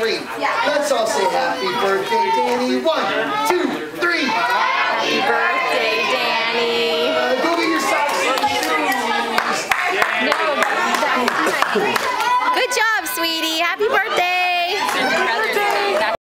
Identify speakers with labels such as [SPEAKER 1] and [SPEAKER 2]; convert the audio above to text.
[SPEAKER 1] 3. Let's all say happy birthday, Danny. 1, 2, 3.
[SPEAKER 2] Happy birthday, Danny.
[SPEAKER 1] Go get your socks and shoes.
[SPEAKER 2] No, that's